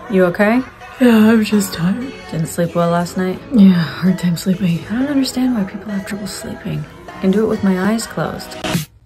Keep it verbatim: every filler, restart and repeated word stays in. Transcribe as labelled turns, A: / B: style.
A: You okay?
B: Yeah, I'm just tired.
A: Didn't sleep well last night?
B: Yeah, hard time sleeping.
A: I don't understand why people have trouble sleeping. I can do it with my eyes closed.